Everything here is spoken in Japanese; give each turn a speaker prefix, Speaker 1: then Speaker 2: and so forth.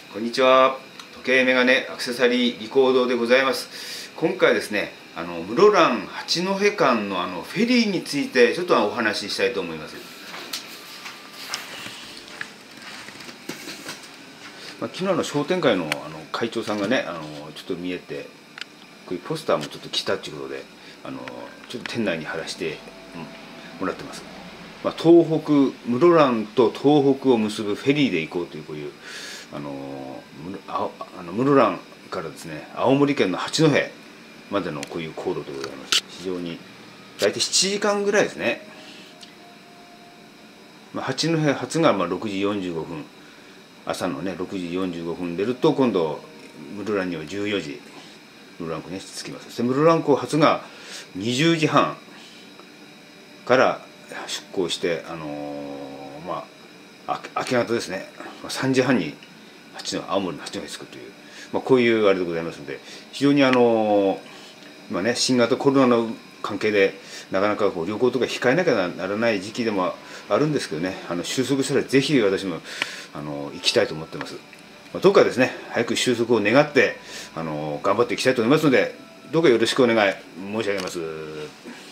Speaker 1: こんにちは。時計メガネアクセサリーリコードでございます。今回ですね、室蘭八戸間のフェリーについてちょっとお話ししたいと思います。昨日の商店会の会長さんがね、ちょっと見えて、こういうポスターもちょっと来たっていうことで、ちょっと店内に貼らせて、もらってます。東北、室蘭と東北を結ぶフェリーで行こうというこういう室蘭からですね、青森県の八戸までのこういう航路でございます。非常に大体7時間ぐらいですね。八戸発が6時45分、朝のね6時45分出ると、今度室蘭には14時室蘭港に着きます。で室蘭港発が20時半から出港して、明け方ですね、3時半に青森の八戸に着くという、こういうあれでございますので、非常に今ね、新型コロナの関係でなかなか旅行とか控えなきゃならない時期でもあるんですけどね、収束したらぜひ私も行きたいと思ってます。どうかですね、早く収束を願って頑張っていきたいと思いますので、どうかよろしくお願い申し上げます。